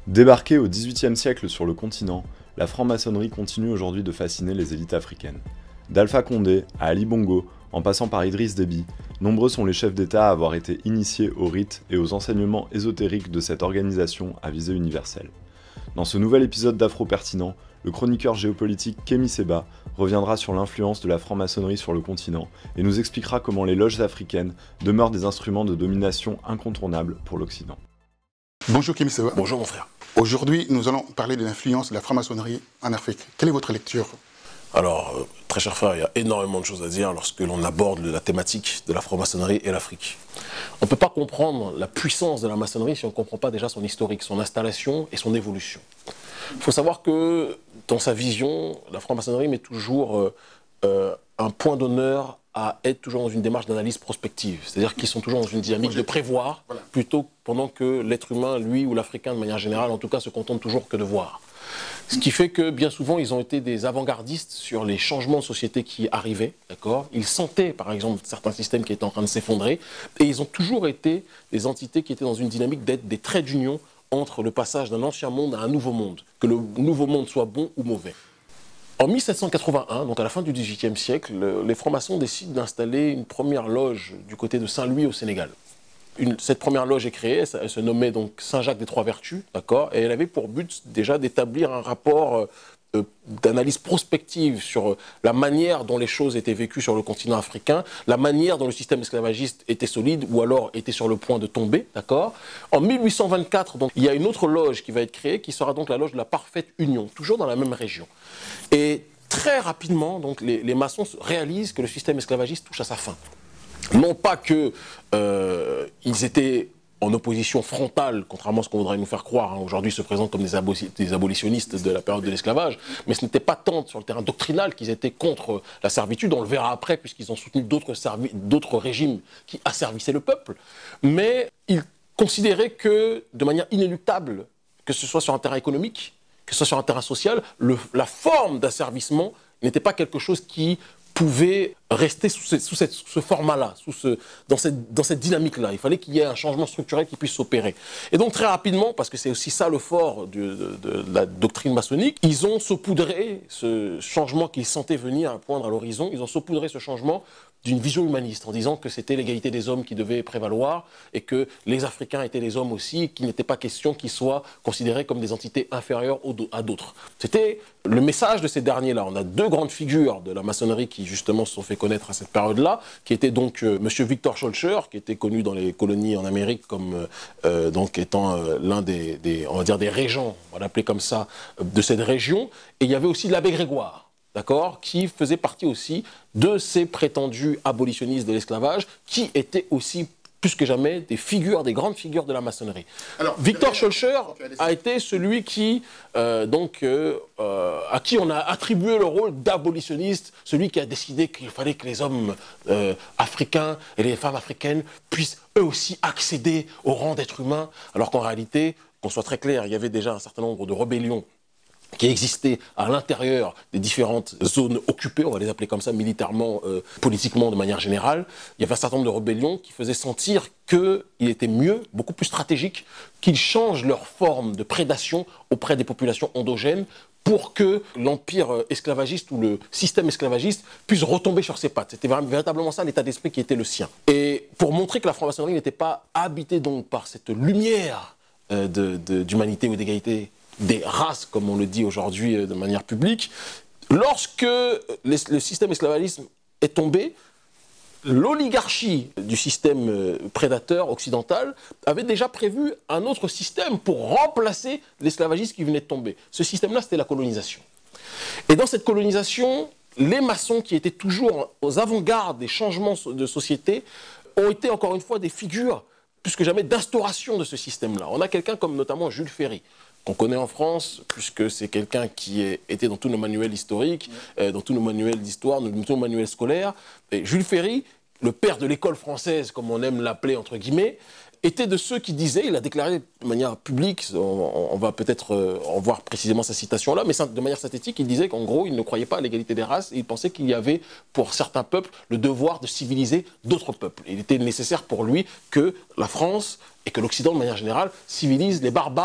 Débarquée au XVIIIe siècle sur le continent, la franc-maçonnerie continue aujourd'hui de fasciner les élites africaines. D'Alpha Condé à Ali Bongo, en passant par Idriss Déby, nombreux sont les chefs d'État à avoir été initiés aux rites et aux enseignements ésotériques de cette organisation à visée universelle. Dans ce nouvel épisode d'Afro Pertinent, le chroniqueur géopolitique Kémy Séba reviendra sur l'influence de la franc-maçonnerie sur le continent et nous expliquera comment les loges africaines demeurent des instruments de domination incontournables pour l'Occident. Bonjour Kémy Séba. Bonjour mon frère. Aujourd'hui, nous allons parler de l'influence de la franc-maçonnerie en Afrique. Quelle est votre lecture? Alors, très cher frère, il y a énormément de choses à dire lorsque l'on aborde la thématique de la franc-maçonnerie et l'Afrique. On ne peut pas comprendre la puissance de la maçonnerie si on ne comprend pas déjà son historique, son installation et son évolution. Il faut savoir que dans sa vision, la franc-maçonnerie met toujours un point d'honneur à être toujours dans une démarche d'analyse prospective. C'est-à-dire qu'ils sont toujours dans une dynamique de prévoir, plutôt pendant que l'être humain, lui ou l'Africain de manière générale, en tout cas, se contente toujours que de voir. Ce qui fait que bien souvent, ils ont été des avant-gardistes sur les changements de société qui arrivaient, d'accord ? Ils sentaient, par exemple, certains systèmes qui étaient en train de s'effondrer, et ils ont toujours été des entités qui étaient dans une dynamique d'être des traits d'union entre le passage d'un ancien monde à un nouveau monde, que le nouveau monde soit bon ou mauvais. En 1781, donc à la fin du XVIIIe siècle, les francs-maçons décident d'installer une première loge du côté de Saint-Louis au Sénégal. Cette première loge est créée, elle se nommait donc Saint-Jacques des Trois Vertus, d'accord, et elle avait pour but déjà d'établir un rapport d'analyse prospective sur la manière dont les choses étaient vécues sur le continent africain, la manière dont le système esclavagiste était solide ou alors était sur le point de tomber, d'accord. En 1824, donc, il y a une autre loge qui va être créée, qui sera donc la loge de la Parfaite Union, toujours dans la même région. Et très rapidement, donc, les maçons réalisent que le système esclavagiste touche à sa fin. Non pas qu'ils étaient en opposition frontale, contrairement à ce qu'on voudrait nous faire croire, hein, aujourd'hui se présentent comme des abolitionnistes de la période de l'esclavage, mais ce n'était pas tant sur le terrain doctrinal qu'ils étaient contre la servitude, on le verra après puisqu'ils ont soutenu d'autres régimes qui asservissaient le peuple, mais ils considéraient que, de manière inéluctable, que ce soit sur un terrain économique, que ce soit sur un terrain social, la forme d'asservissement n'était pas quelque chose qui pouvait rester sous ce format-là, dans cette dynamique-là. Il fallait qu'il y ait un changement structurel qui puisse s'opérer. Et donc très rapidement, parce que c'est aussi ça le fort de la doctrine maçonnique, ils ont saupoudré ce changement qu'ils sentaient venir poindre à l'horizon, ils ont saupoudré ce changement d'une vision humaniste, en disant que c'était l'égalité des hommes qui devait prévaloir et que les Africains étaient des hommes aussi, qu'il n'était pas question qu'ils soient considérés comme des entités inférieures à d'autres. C'était le message de ces derniers-là. On a deux grandes figures de la maçonnerie qui justement se sont fait connaître à cette période-là, qui était donc M. Victor Schœlcher, qui était connu dans les colonies en Amérique comme donc étant l'un on va dire des régents, on va l'appeler comme ça, de cette région. Et il y avait aussi l'abbé Grégoire, d'accord, qui faisait partie aussi de ces prétendus abolitionnistes de l'esclavage, qui étaient aussi plus que jamais des grandes figures de la maçonnerie. Alors, Victor Schœlcher a été celui qui, à qui on a attribué le rôle d'abolitionniste, celui qui a décidé qu'il fallait que les hommes africains et les femmes africaines puissent eux aussi accéder au rang d'être humain, alors qu'en réalité, qu'on soit très clair, il y avait déjà un certain nombre de rébellions qui existaient à l'intérieur des différentes zones occupées, on va les appeler comme ça, militairement, politiquement, de manière générale. Il y avait un certain nombre de rébellions qui faisaient sentir qu'il était mieux, beaucoup plus stratégique, qu'ils changent leur forme de prédation auprès des populations endogènes pour que l'empire esclavagiste ou le système esclavagiste puisse retomber sur ses pattes. C'était véritablement ça l'état d'esprit qui était le sien. Et pour montrer que la franc-maçonnerie n'était pas habitée donc par cette lumière d'humanité ou d'égalité des races, comme on le dit aujourd'hui de manière publique, lorsque le système esclavagiste est tombé, l'oligarchie du système prédateur occidental avait déjà prévu un autre système pour remplacer l'esclavagisme qui venait de tomber. Ce système-là, c'était la colonisation. Et dans cette colonisation, les maçons qui étaient toujours aux avant-gardes des changements de société ont été encore une fois des figures, plus que jamais, d'instauration de ce système-là. On a quelqu'un comme notamment Jules Ferry, qu'on connaît en France, puisque c'est quelqu'un qui était dans tous nos manuels historiques, dans tous nos manuels d'histoire, dans tous nos manuels scolaires. Et Jules Ferry, le père de l'école française, comme on aime l'appeler entre guillemets, était de ceux qui disaient, il a déclaré de manière publique, on va peut-être en voir précisément sa citation là, mais de manière synthétique, il disait qu'en gros, il ne croyait pas à l'égalité des races, et il pensait qu'il y avait, pour certains peuples, le devoir de civiliser d'autres peuples. Il était nécessaire pour lui que la France, et que l'Occident de manière générale, civilise les barbares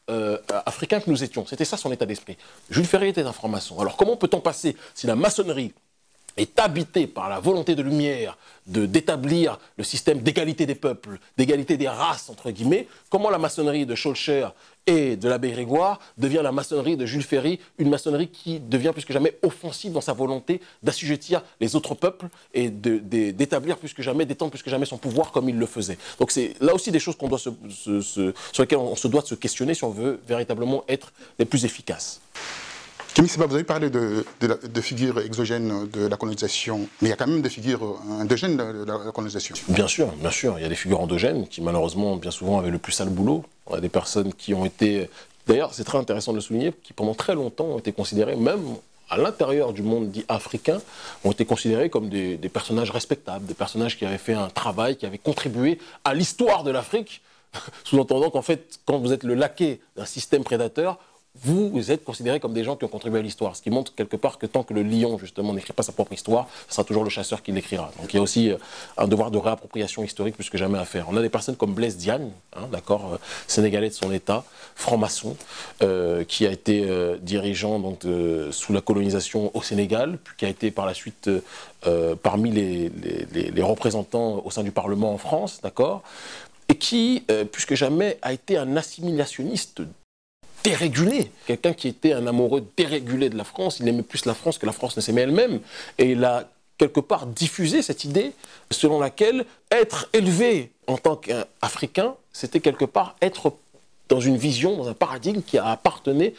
africains que nous étions. C'était ça son état d'esprit. Jules Ferry était un franc-maçon. Alors comment peut-on passer, si la maçonnerie est habité par la volonté de lumière d'établir le système d'égalité des peuples, d'égalité des races, entre guillemets, comment la maçonnerie de Schœlcher et de l'abbé Grégoire devient la maçonnerie de Jules Ferry, une maçonnerie qui devient plus que jamais offensive dans sa volonté d'assujettir les autres peuples et d'établir plus que jamais, d'étendre plus que jamais son pouvoir comme il le faisait. Donc c'est là aussi des choses qu'on doit sur lesquelles on se doit de se questionner si on veut véritablement être les plus efficaces. Kémy Séba, vous avez parlé de figures exogènes de la colonisation, mais il y a quand même des figures endogènes de la colonisation. Bien sûr, il y a des figures endogènes qui malheureusement, bien souvent, avaient le plus sale boulot. On a des personnes qui ont été, d'ailleurs c'est très intéressant de le souligner, qui pendant très longtemps ont été considérées, même à l'intérieur du monde dit africain, ont été considérés comme des personnages respectables, des personnages qui avaient fait un travail, qui avaient contribué à l'histoire de l'Afrique, sous-entendant qu'en fait, quand vous êtes le laquais d'un système prédateur, vous êtes considérés comme des gens qui ont contribué à l'histoire, ce qui montre quelque part que tant que le lion, justement, n'écrit pas sa propre histoire, ce sera toujours le chasseur qui l'écrira. Donc il y a aussi un devoir de réappropriation historique plus que jamais à faire. On a des personnes comme Blaise Diagne, d'accord, sénégalais de son état, franc-maçon, qui a été dirigeant donc, sous la colonisation au Sénégal, puis qui a été par la suite parmi les représentants au sein du Parlement en France, d'accord, et qui, plus que jamais, a été un assimilationniste dérégulé, quelqu'un qui était un amoureux dérégulé de la France. Il n'aimait plus la France que la France ne s'aimait elle-même. Et il a quelque part diffusé cette idée selon laquelle être élevé en tant qu'Africain, c'était quelque part être dans une vision, dans un paradigme qui appartenait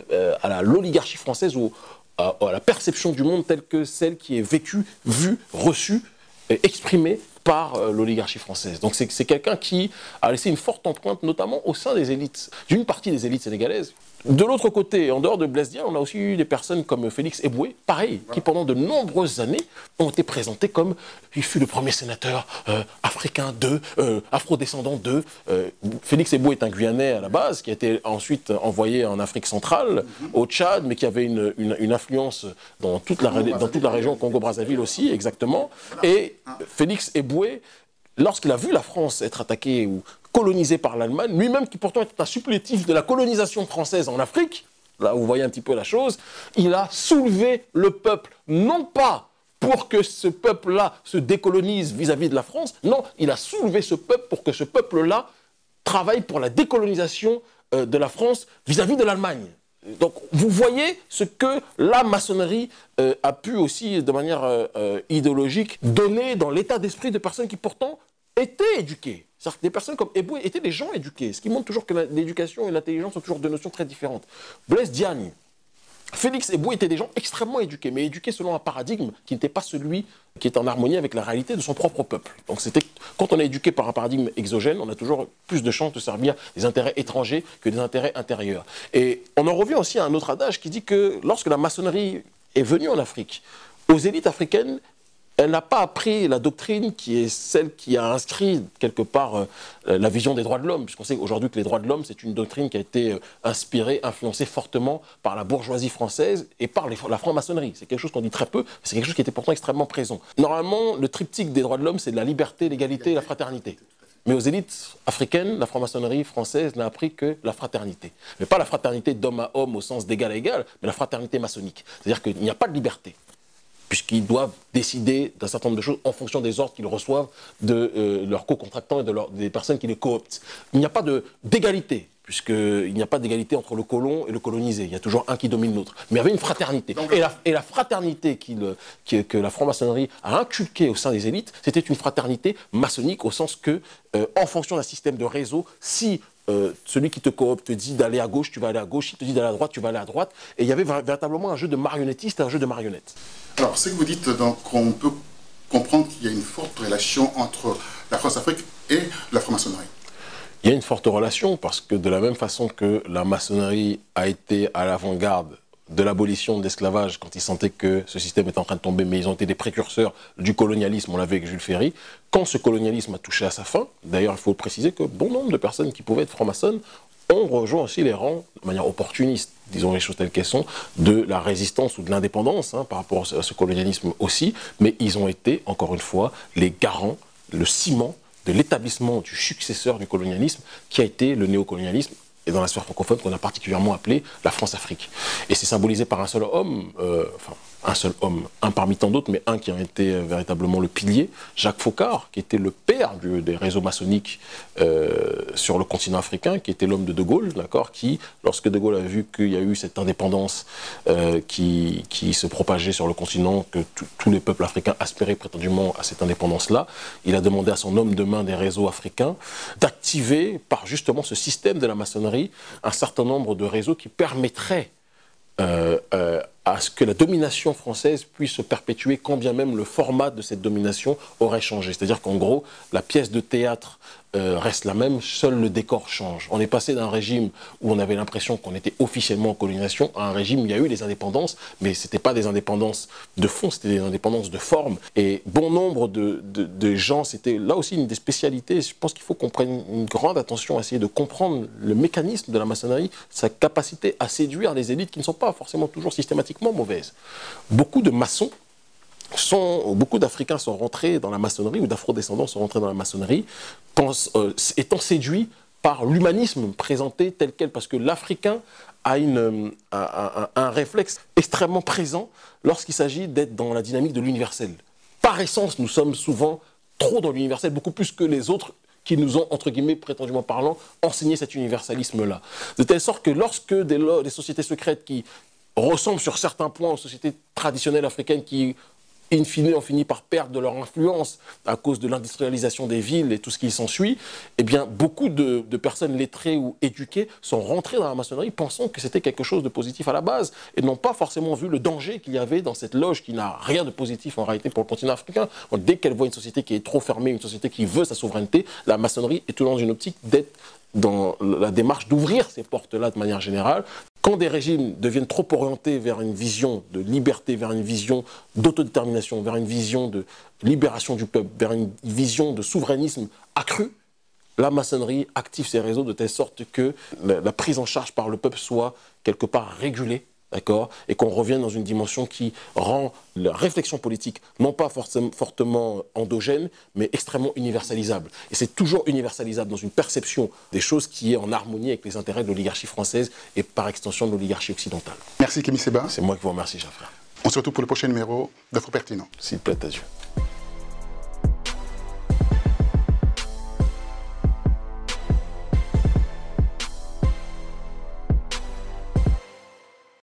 à l'oligarchie française ou à la perception du monde telle que celle qui est vécue, vue, reçue, exprimée par l'oligarchie française. Donc c'est quelqu'un qui a laissé une forte empreinte, notamment au sein des élites, d'une partie des élites sénégalaises. De l'autre côté, en dehors de Blaise Diagne, on a aussi eu des personnes comme Félix Eboué, pareil, qui pendant de nombreuses années ont été présentés comme il fut le premier sénateur africain afrodescendant Félix Eboué est un Guyanais à la base, qui a été ensuite envoyé en Afrique centrale, au Tchad, mais qui avait une influence dans toute la région Congo-Brazzaville aussi, exactement. Et Félix Eboué, lorsqu'il a vu la France être attaquée ou colonisé par l'Allemagne, lui-même qui pourtant était un supplétif de la colonisation française en Afrique, là où vous voyez un petit peu la chose, il a soulevé le peuple, non pas pour que ce peuple-là se décolonise vis-à-vis de la France, non, il a soulevé ce peuple pour que ce peuple-là travaille pour la décolonisation de la France vis-à-vis de l'Allemagne. Donc vous voyez ce que la maçonnerie a pu aussi, de manière idéologique, donner dans l'état d'esprit de personnes qui pourtant étaient éduquées. C'est-à-dire que des personnes comme Eboué étaient des gens éduqués, ce qui montre toujours que l'éducation et l'intelligence sont toujours deux notions très différentes. Blaise Diagne, Félix Eboué étaient des gens extrêmement éduqués, mais éduqués selon un paradigme qui n'était pas celui qui est en harmonie avec la réalité de son propre peuple. Donc quand on est éduqué par un paradigme exogène, on a toujours plus de chances de servir des intérêts étrangers que des intérêts intérieurs. Et on en revient aussi à un autre adage qui dit que lorsque la maçonnerie est venue en Afrique, aux élites africaines, elle n'a pas appris la doctrine qui est celle qui a inscrit quelque part la vision des droits de l'homme, puisqu'on sait aujourd'hui que les droits de l'homme, c'est une doctrine qui a été inspirée, influencée fortement par la bourgeoisie française et par la franc-maçonnerie. C'est quelque chose qu'on dit très peu, mais c'est quelque chose qui était pourtant extrêmement présent. Normalement, le triptyque des droits de l'homme, c'est de la liberté, l'égalité et la fraternité. Mais aux élites africaines, la franc-maçonnerie française n'a appris que la fraternité. Mais pas la fraternité d'homme à homme au sens d'égal à égal, mais la fraternité maçonnique. C'est-à-dire qu'il n'y a pas de liberté, puisqu'ils doivent décider d'un certain nombre de choses en fonction des ordres qu'ils reçoivent de leurs co-contractants et des personnes qui les cooptent. Il n'y a pas d'égalité, puisqu'il n'y a pas d'égalité entre le colon et le colonisé. Il y a toujours un qui domine l'autre. Mais il y avait une fraternité. Et la fraternité que la franc-maçonnerie a inculquée au sein des élites, c'était une fraternité maçonnique au sens que, en fonction d'un système de réseau, si celui qui te coopte te dit d'aller à gauche, tu vas aller à gauche. S'il te dit d'aller à droite, tu vas aller à droite. Et il y avait véritablement un jeu de marionnettiste et un jeu de marionnettes. Alors, ce que vous dites, donc, on peut comprendre qu'il y a une forte relation entre la France-Afrique et la franc-maçonnerie. Il y a une forte relation parce que de la même façon que la maçonnerie a été à l'avant-garde de l'abolition de l'esclavage quand ils sentaient que ce système était en train de tomber, mais ils ont été des précurseurs du colonialisme, on l'avait avec Jules Ferry. Quand ce colonialisme a touché à sa fin, d'ailleurs il faut préciser que bon nombre de personnes qui pouvaient être francs-maçonnes ont rejoint aussi les rangs de manière opportuniste, disons les choses telles qu'elles sont, de la résistance ou de l'indépendance par rapport à ce colonialisme aussi, mais ils ont été, encore une fois, les garants, le ciment de l'établissement du successeur du colonialisme qui a été le néocolonialisme et dans la sphère francophone qu'on a particulièrement appelée la France-Afrique. Et c'est symbolisé par un seul homme, un parmi tant d'autres, mais un qui a été véritablement le pilier, Jacques Foccart, qui était le père des réseaux maçonniques sur le continent africain, qui était l'homme de Gaulle, d'accord, qui, lorsque De Gaulle a vu qu'il y a eu cette indépendance qui se propageait sur le continent, que tous les peuples africains aspiraient prétendument à cette indépendance-là, il a demandé à son homme de main des réseaux africains d'activer, par justement ce système de la maçonnerie, un certain nombre de réseaux qui permettraient à ce que la domination française puisse se perpétuer quand bien même le format de cette domination aurait changé. C'est-à-dire qu'en gros, la pièce de théâtre reste la même, seul le décor change. On est passé d'un régime où on avait l'impression qu'on était officiellement en colonisation à un régime où il y a eu des indépendances, mais ce n'était pas des indépendances de fond, c'était des indépendances de forme. Et bon nombre de gens, c'était là aussi une des spécialités. Je pense qu'il faut qu'on prenne une grande attention à essayer de comprendre le mécanisme de la maçonnerie, sa capacité à séduire les élites qui ne sont pas forcément toujours systématiquement mauvaises. Beaucoup de maçons, beaucoup d'Africains sont rentrés dans la maçonnerie, ou d'Afro-descendants sont rentrés dans la maçonnerie, étant séduits par l'humanisme présenté tel quel, parce que l'Africain a un réflexe extrêmement présent lorsqu'il s'agit d'être dans la dynamique de l'universel. Par essence, nous sommes souvent trop dans l'universel, beaucoup plus que les autres qui nous ont, entre guillemets, prétendument parlant, enseigné cet universalisme-là. De telle sorte que lorsque des sociétés secrètes qui ressemblent sur certains points aux sociétés traditionnelles africaines qui, in fine, ont fini par perdre de leur influence à cause de l'industrialisation des villes et tout ce qui s'ensuit, eh bien, beaucoup de personnes lettrées ou éduquées sont rentrées dans la maçonnerie pensant que c'était quelque chose de positif à la base et n'ont pas forcément vu le danger qu'il y avait dans cette loge qui n'a rien de positif en réalité pour le continent africain. Donc, dès qu'elle voit une société qui est trop fermée, une société qui veut sa souveraineté, la maçonnerie est toujours dans une optique d'être dans la démarche d'ouvrir ces portes-là de manière générale. Quand des régimes deviennent trop orientés vers une vision de liberté, vers une vision d'autodétermination, vers une vision de libération du peuple, vers une vision de souverainisme accru, la maçonnerie active ces réseaux de telle sorte que la prise en charge par le peuple soit quelque part régulée, d'accord, et qu'on revienne dans une dimension qui rend la réflexion politique non pas fortement endogène, mais extrêmement universalisable. Et c'est toujours universalisable dans une perception des choses qui est en harmonie avec les intérêts de l'oligarchie française et par extension de l'oligarchie occidentale. Merci Kémy Séba. C'est moi qui vous remercie, cher frère. On se retrouve pour le prochain numéro d'Afro Pertinent. S'il plaît à Dieu.